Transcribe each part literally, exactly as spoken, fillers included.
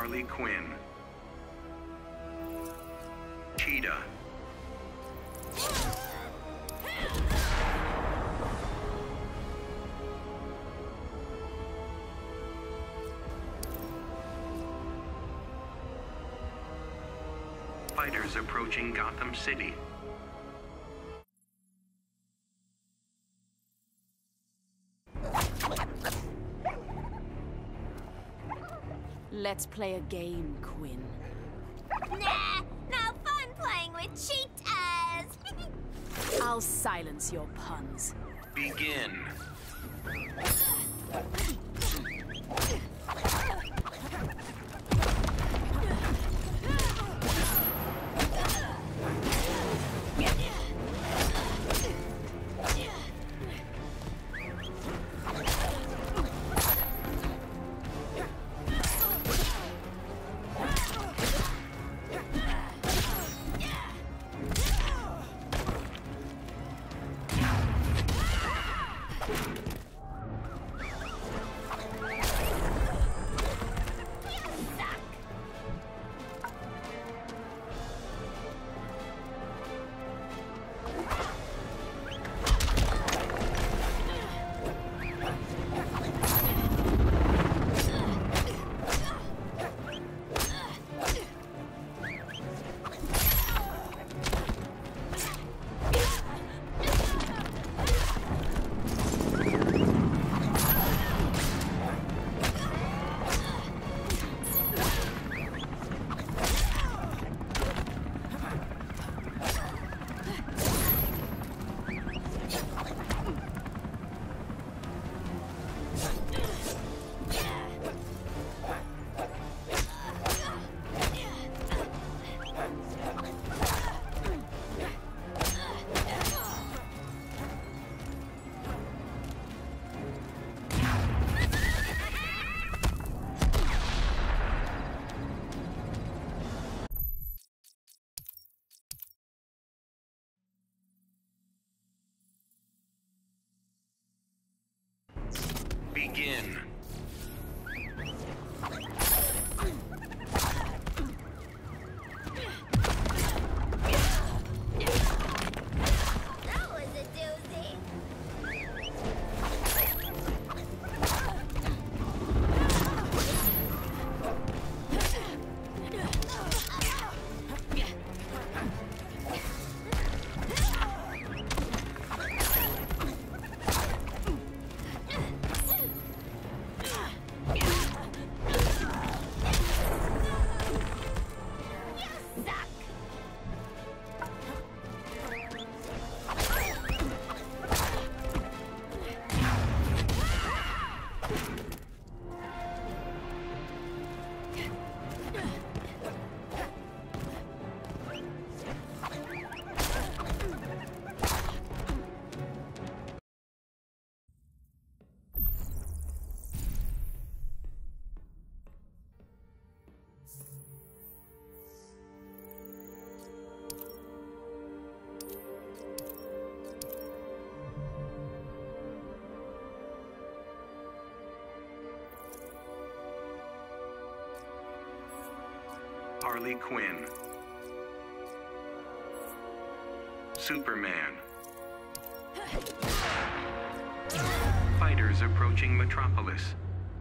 Harley Quinn. Cheetah. Fighters approaching Gotham City. Let's play a game, Quinn. Nah, no fun playing with cheetahs! I'll silence your puns. Begin. Begin. That was a doozy. Harley Quinn. Superman. Fighters approaching Metropolis.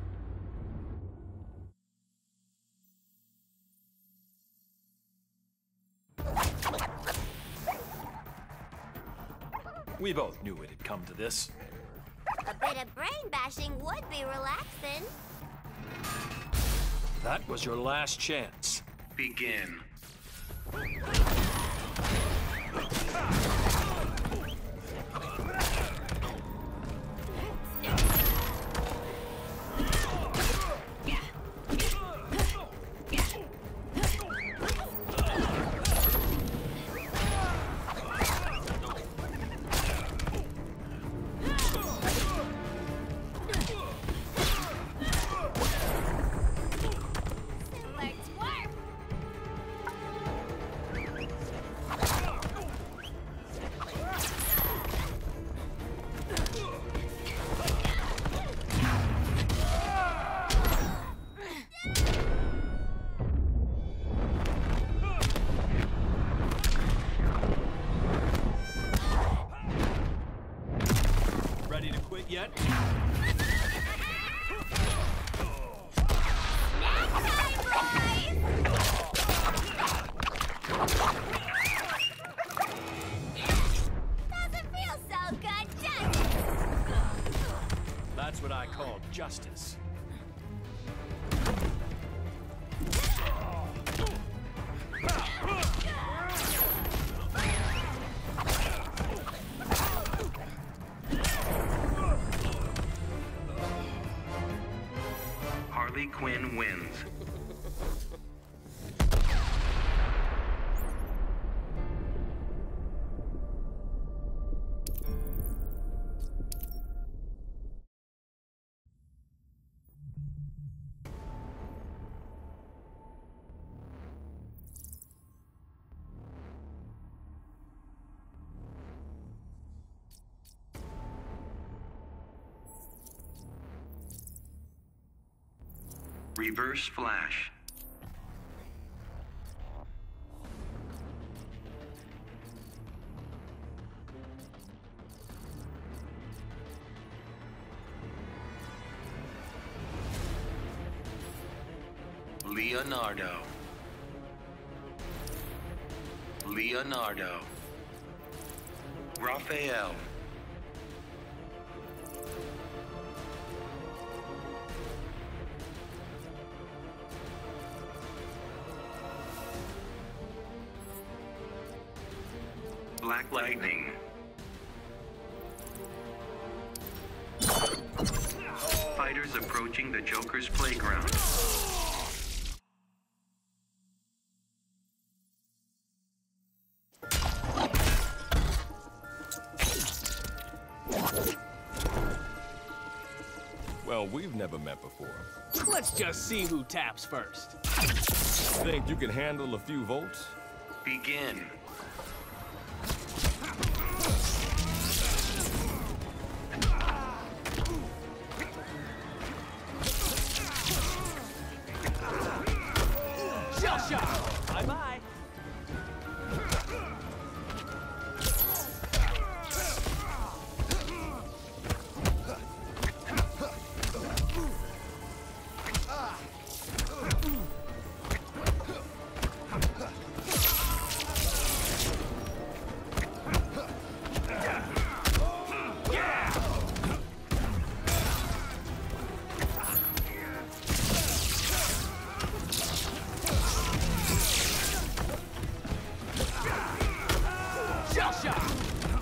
We both knew it'd come to this. A bit of brain bashing would be relaxing. That was your last chance. Begin. Super twerp! justice. Harley Quinn wins. Reverse Flash. Leonardo. Leonardo. Raphael. Black Lightning. Fighters approaching the Joker's playground. Well, we've never met before. Let's just see who taps first. Think you can handle a few volts? Begin. Shell shock! Bye-bye. Shell shock!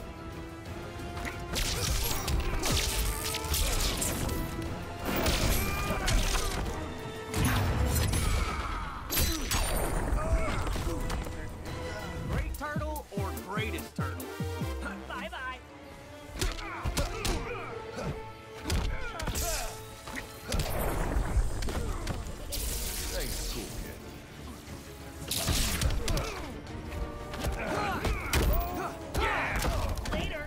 Great turtle or greatest turtle? Bye-bye. Thanks, cool kid. Later.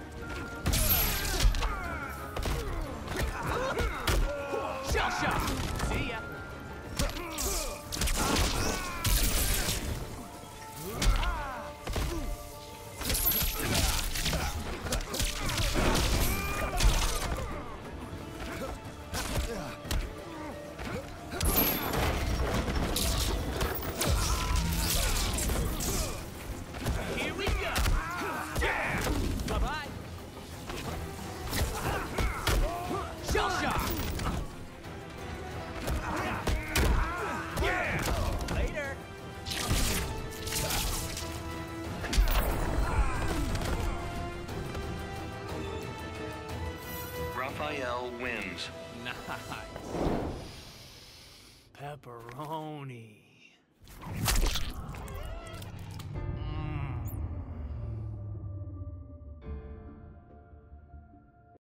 Shell shock! See ya. Here we go. Yeah. Bye-bye. Shell shock. Yeah. Later. Raphael wins. Nice. Pepperoni.